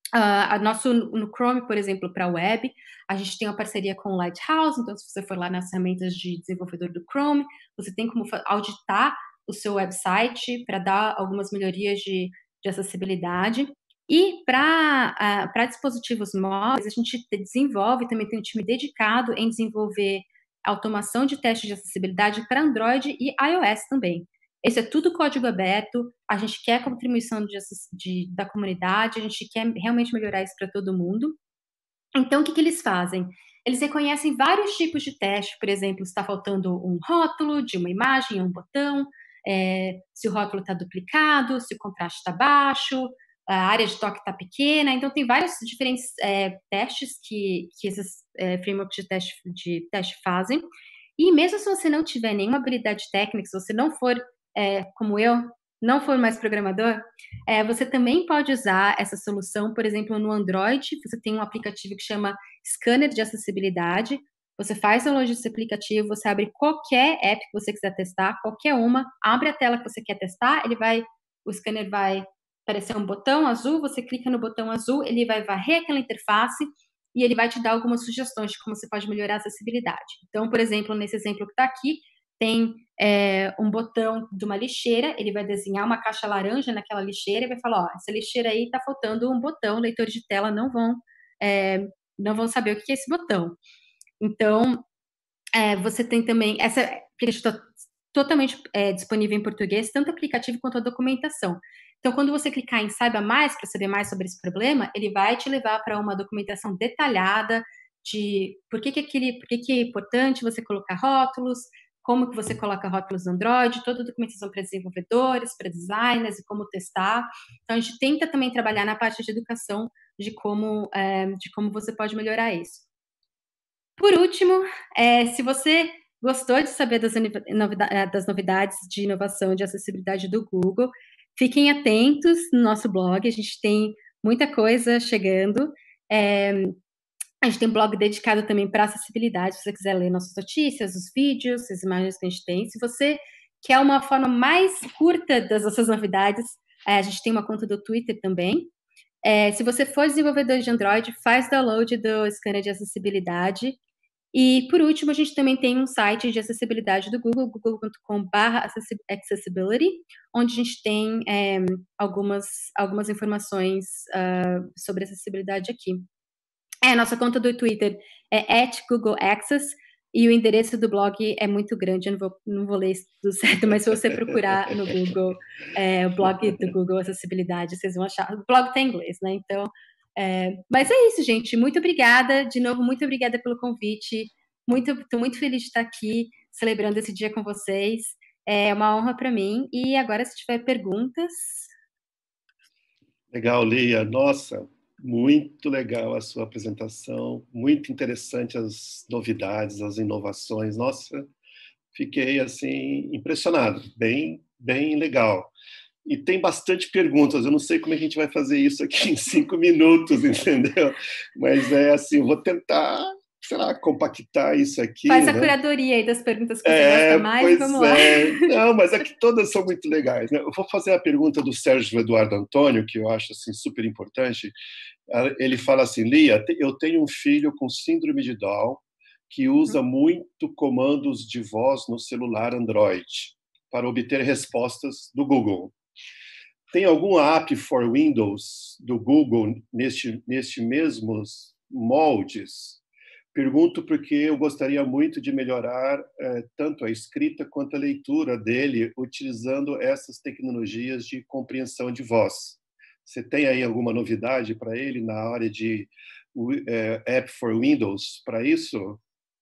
Uh, a nosso, no Chrome, por exemplo, para a web, a gente tem uma parceria com o Lighthouse, então se você for lá nas ferramentas de desenvolvedor do Chrome, você tem como auditar o seu website para dar algumas melhorias de, de acessibilidade. E para uh, dispositivos móveis, a gente desenvolve, também tem um time dedicado em desenvolver automação de teste de acessibilidade para Android e iOS também. Esse é tudo código aberto, a gente quer a contribuição de, de, da comunidade, a gente quer realmente melhorar isso para todo mundo. Então, o que, que eles fazem? Eles reconhecem vários tipos de teste, por exemplo, se está faltando um rótulo de uma imagem, um botão, é, se o rótulo está duplicado, se o contraste está baixo, a área de toque está pequena. Então, tem vários diferentes é, testes que, que esses é, frameworks de teste, de teste fazem. E mesmo se você não tiver nenhuma habilidade técnica, se você não for, é, como eu, não for mais programador, é, você também pode usar essa solução, por exemplo, no Android, você tem um aplicativo que chama Scanner de Acessibilidade, você faz o download desse aplicativo, você abre qualquer app que você quiser testar, qualquer uma, abre a tela que você quer testar, ele vai, o scanner vai aparecer um botão azul, você clica no botão azul, ele vai varrer aquela interface e ele vai te dar algumas sugestões de como você pode melhorar a acessibilidade. Então, por exemplo, nesse exemplo que está aqui, tem é, um botão de uma lixeira, ele vai desenhar uma caixa laranja naquela lixeira e vai falar, ó, essa lixeira aí está faltando um botão, leitores de tela não vão, é, não vão saber o que é esse botão. Então, é, você tem também, essa aplicativo está totalmente é, disponível em português, tanto o aplicativo quanto a documentação. Então, quando você clicar em Saiba Mais, para saber mais sobre esse problema, ele vai te levar para uma documentação detalhada de por que, que, aquele, por que, que é importante você colocar rótulos, como que você coloca rótulos no Android, toda a documentação para desenvolvedores, para designers e como testar. Então, a gente tenta também trabalhar na parte de educação de como, é, de como você pode melhorar isso. Por último, é, se você gostou de saber das, novidades, das novidades de inovação e de acessibilidade do Google, fiquem atentos no nosso blog, a gente tem muita coisa chegando. É, a gente tem um blog dedicado também para acessibilidade, se você quiser ler nossas notícias, os vídeos, as imagens que a gente tem. Se você quer uma forma mais curta das nossas novidades, é, a gente tem uma conta do Twitter também. É, se você for desenvolvedor de Android, faz download do scanner de acessibilidade. E, por último, a gente também tem um site de acessibilidade do Google, google ponto com barra accessibility, onde a gente tem é, algumas, algumas informações uh, sobre acessibilidade aqui. É, a nossa conta do Twitter é at Google Access, e o endereço do blog é muito grande, eu não vou, não vou ler isso tudo certo, mas se você procurar no Google, é, o blog do Google Acessibilidade, vocês vão achar. O blog tem inglês, né? Então, é, mas é isso, gente. Muito obrigada. De novo, muito obrigada pelo convite. Muito, estou muito feliz de estar aqui celebrando esse dia com vocês. É uma honra para mim. E agora, se tiver perguntas. Legal, Lia. Nossa, muito legal a sua apresentação. Muito interessante as novidades, as inovações. Nossa, fiquei assim impressionado. Bem, bem legal. E tem bastante perguntas. Eu não sei como é que a gente vai fazer isso aqui em cinco minutos, entendeu? Mas é assim, eu vou tentar, sei lá, compactar isso aqui. Faz a né? curadoria aí das perguntas que é, você gosta mais e vamos lá. É. Não, mas é que todas são muito legais. Né? Eu vou fazer a pergunta do Sérgio Eduardo Antônio, que eu acho assim, super importante. Ele fala assim, Lia, eu tenho um filho com síndrome de Down que usa uhum. muito comandos de voz no celular Android para obter respostas do Google. Tem algum app for Windows do Google neste, neste mesmos moldes? Pergunto porque eu gostaria muito de melhorar eh, tanto a escrita quanto a leitura dele utilizando essas tecnologias de compreensão de voz. Você tem aí alguma novidade para ele na área de eh, app for Windows para isso?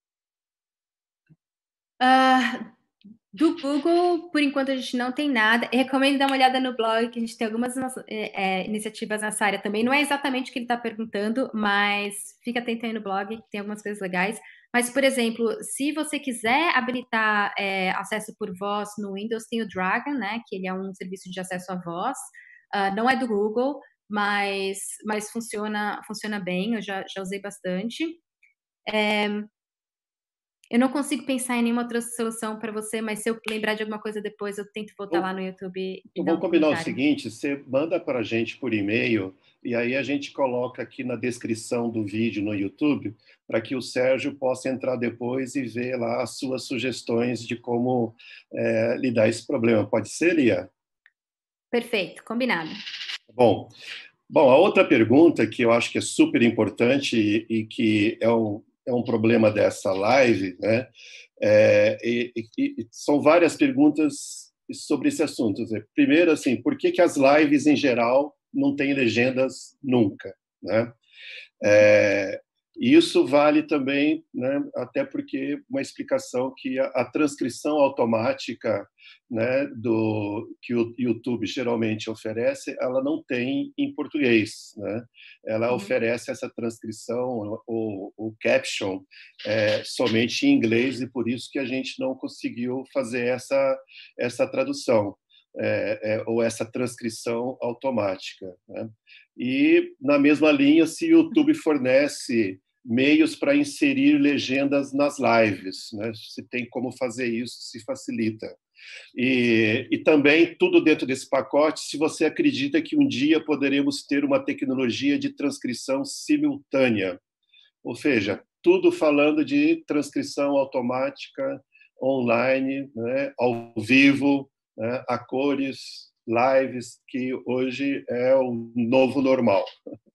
Uh, do Google, por enquanto, a gente não tem nada. Eu recomendo dar uma olhada no blog, que a gente tem algumas é, iniciativas nessa área também. Não é exatamente o que ele está perguntando, mas fica atento aí no blog, que tem algumas coisas legais. Mas, por exemplo, se você quiser habilitar é, acesso por voz no Windows, tem o Dragon, né? Que ele é um serviço de acesso à voz. Uh, não é do Google, mas, mas funciona, funciona bem. Eu já, já usei bastante. É, Eu não consigo pensar em nenhuma outra solução para você, mas se eu lembrar de alguma coisa depois, eu tento voltar Então, lá no YouTube e então dar vamos um combinar o comentário. seguinte, você manda para a gente por e-mail e aí a gente coloca aqui na descrição do vídeo no YouTube para que o Sérgio possa entrar depois e ver lá as suas sugestões de como é, lidar esse problema. Pode ser, Lia? Perfeito, combinado. Bom, bom, a outra pergunta que eu acho que é super importante e, e que é um, é um problema dessa live, né? É, e, e, e são várias perguntas sobre esse assunto. Primeiro, assim, por que que as lives em geral não têm legendas nunca, né? É, isso vale também, né, até porque uma explicação que a, a transcrição automática, né, do que o YouTube geralmente oferece, ela não tem em português, né? Ela Uhum. oferece essa transcrição, o, o caption, é, somente em inglês e por isso que a gente não conseguiu fazer essa essa tradução. É, é, ou essa transcrição automática, né? E, na mesma linha, se o YouTube fornece meios para inserir legendas nas lives, né? Se tem como fazer isso, se facilita. E, e também, tudo dentro desse pacote, se você acredita que um dia poderemos ter uma tecnologia de transcrição simultânea, ou seja, tudo falando de transcrição automática, online, né? Ao vivo, né? A cores, lives, que hoje é o novo normal.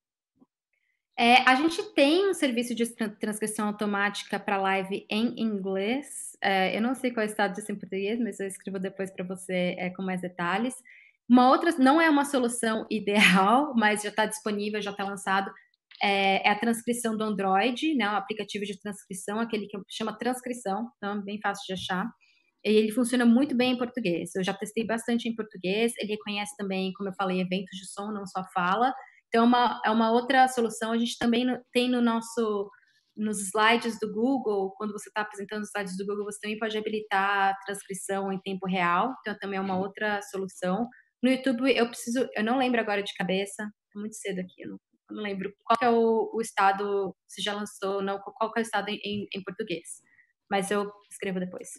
É, a gente tem um serviço de transcrição automática para live em inglês. É, eu não sei qual é o estado disso em português, mas eu escrevo depois para você é, com mais detalhes. Uma outra, não é uma solução ideal, mas já está disponível, já está lançado, é, é, a transcrição do Android, né, o aplicativo de transcrição, aquele que chama Transcrição, então é bem fácil de achar. E ele funciona muito bem em português. Eu já testei bastante em português. Ele reconhece também, como eu falei, eventos de som, não só fala. Então, é uma, é uma outra solução. A gente também tem no nosso, nos slides do Google, quando você está apresentando os slides do Google, você também pode habilitar a transcrição em tempo real. Então, também é uma outra solução. No YouTube, eu preciso, eu não lembro agora de cabeça, é muito cedo aqui, eu não, eu não lembro qual que é o, o estado, se já lançou, não, qual que é o estado em, em, em português. Mas eu escrevo depois.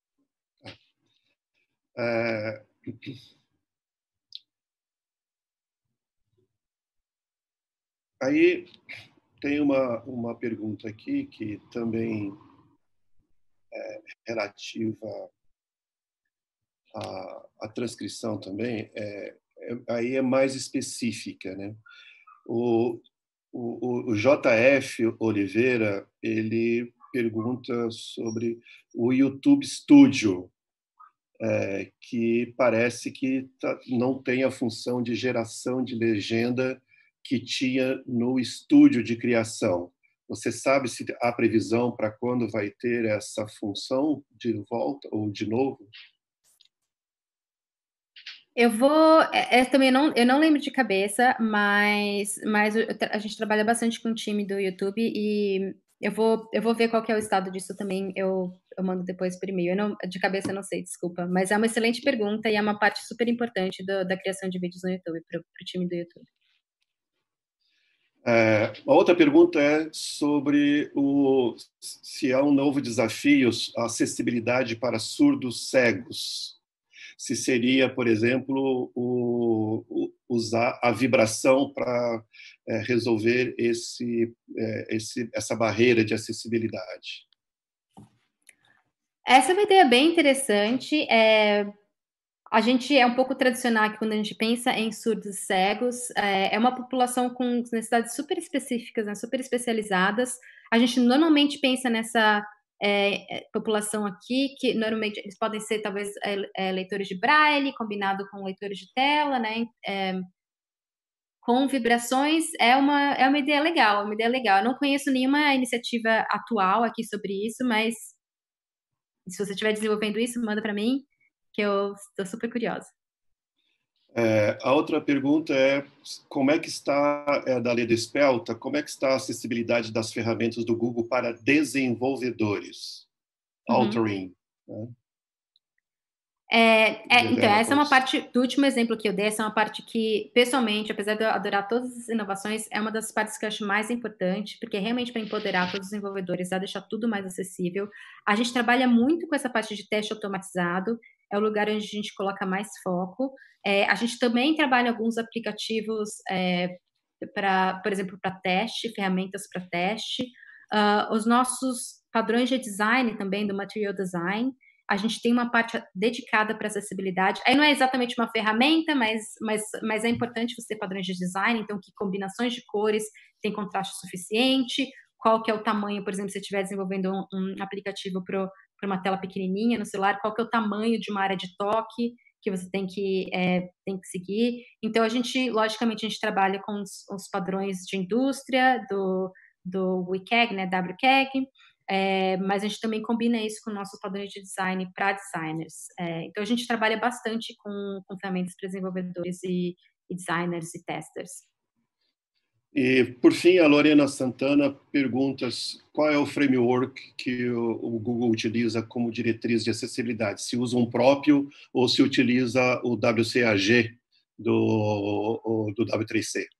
É... Aí tem uma, uma pergunta aqui que também é relativa à, à transcrição também, é, é, aí é mais específica, né? O, o, o J F Oliveira, ele pergunta sobre o YouTube Studio, é, que parece que tá, não tem a função de geração de legenda que tinha no estúdio de criação. Você sabe se há previsão para quando vai ter essa função de volta ou de novo? Eu vou, é, é, também não, eu não lembro de cabeça, mas, mas eu, a gente trabalha bastante com o time do YouTube e eu vou, eu vou ver qual que é o estado disso também. Eu, eu mando depois por e-mail. Eu não, de cabeça eu não sei, desculpa, mas é uma excelente pergunta e é uma parte super importante do, da criação de vídeos no YouTube para o time do YouTube. É, a outra pergunta é sobre o, se há um novo desafio, a acessibilidade para surdos cegos. Se seria, por exemplo, o, o, usar a vibração para é, resolver esse, é, esse, essa barreira de acessibilidade. Essa é uma ideia bem interessante. É, a gente é um pouco tradicional aqui quando a gente pensa em surdos cegos. É, é uma população com necessidades super específicas, né, super especializadas. A gente normalmente pensa nessa é, população aqui, que normalmente eles podem ser talvez é, é, leitores de braille, combinado com leitores de tela, né? É, com vibrações é uma, é uma ideia legal, é uma ideia legal. Eu não conheço nenhuma iniciativa atual aqui sobre isso, mas se você estiver desenvolvendo isso, manda para mim, que eu estou super curiosa. É, a outra pergunta é como é que está, é, da Leda Espelta, como é que está a acessibilidade das ferramentas do Google para desenvolvedores? Uhum. Authoring. Né? É, é, então, essa é uma developers? parte do último exemplo que eu dei, essa é uma parte que, pessoalmente, apesar de eu adorar todas as inovações, é uma das partes que eu acho mais importante, porque é realmente para empoderar todos os desenvolvedores, a deixar tudo mais acessível. A gente trabalha muito com essa parte de teste automatizado, é o lugar onde a gente coloca mais foco. É, a gente também trabalha alguns aplicativos, é, para, por exemplo, para teste, ferramentas para teste. Uh, os nossos padrões de design também, do Material Design, a gente tem uma parte dedicada para acessibilidade. Aí não é exatamente uma ferramenta, mas, mas, mas é importante você ter padrões de design, então que combinações de cores tem contraste suficiente, qual que é o tamanho, por exemplo, se você estiver desenvolvendo um, um aplicativo para uma tela pequenininha no celular, qual que é o tamanho de uma área de toque que você tem que, é, tem que seguir. Então, a gente, logicamente, a gente trabalha com os, os padrões de indústria, do, do W C A G, né, W C A G, é, mas a gente também combina isso com nossos padrões de design para designers. É, então, a gente trabalha bastante com, com ferramentas para desenvolvedores e, e designers e testers. E, por fim, a Lorena Santana pergunta qual é o framework que o, o Google utiliza como diretriz de acessibilidade, se usa um próprio ou se utiliza o W C A G do, do W três C.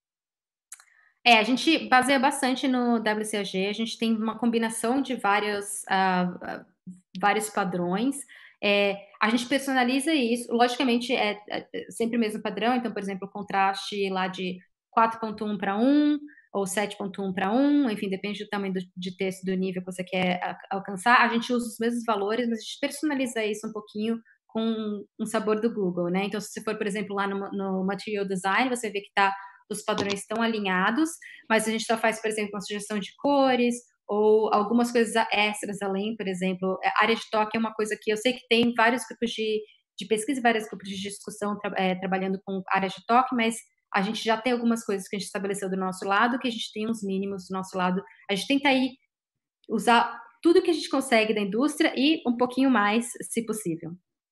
É, a gente baseia bastante no W C A G, a gente tem uma combinação de vários, uh, vários padrões, é, a gente personaliza isso, logicamente é, é sempre o mesmo padrão, então, por exemplo, o contraste lá de quatro ponto um para um, ou sete ponto um para um, enfim, depende do tamanho do, de texto, do nível que você quer a, alcançar, a gente usa os mesmos valores, mas a gente personaliza isso um pouquinho com um sabor do Google, né? Então, se você for, por exemplo, lá no, no Material Design, você vê que está os padrões estão alinhados, mas a gente só faz, por exemplo, uma sugestão de cores ou algumas coisas extras além, por exemplo, a área de toque é uma coisa que eu sei que tem vários grupos de, de pesquisa e vários grupos de discussão tra é, trabalhando com área de toque, mas a gente já tem algumas coisas que a gente estabeleceu do nosso lado, que a gente tem uns mínimos do nosso lado. A gente tenta aí usar tudo que a gente consegue da indústria e um pouquinho mais, se possível.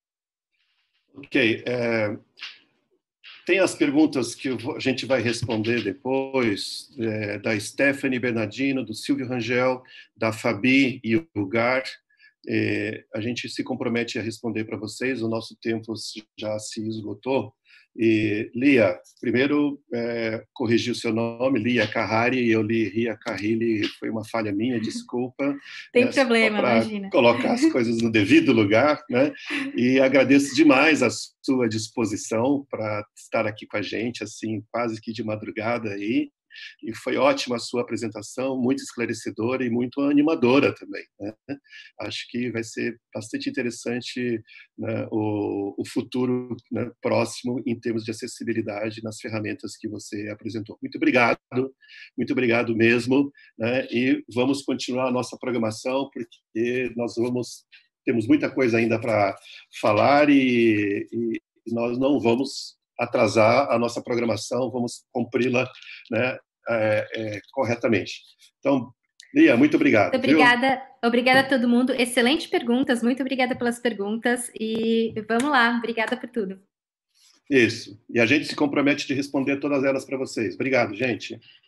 Ok. É... Tem as perguntas que a gente vai responder depois, é, da Stephanie Bernardino, do Silvio Rangel, da Fabi e o Gar. É, a gente se compromete a responder para vocês, o nosso tempo já se esgotou. E, Lia, primeiro, é, corrigi o seu nome, Lia Carrari, e eu li Ria Carrilli, foi uma falha minha, desculpa. Tem É, problema, só para colocar as coisas no devido lugar, né? E agradeço demais a sua disposição para estar aqui com a gente, assim, quase que de madrugada aí. E foi ótima a sua apresentação, muito esclarecedora e muito animadora também, né? Acho que vai ser bastante interessante, né, o, o futuro, né, próximo em termos de acessibilidade nas ferramentas que você apresentou. Muito obrigado, muito obrigado mesmo, né? E vamos continuar a nossa programação, porque nós vamos, temos muita coisa ainda para falar e, e nós não vamos atrasar a nossa programação, vamos cumpri-la, né, é, é, corretamente. Então, Lia, muito obrigado. Muito obrigada, viu? Obrigada a todo mundo. Excelentes perguntas, muito obrigada pelas perguntas e vamos lá, obrigada por tudo. Isso, e a gente se compromete de responder todas elas para vocês. Obrigado, gente.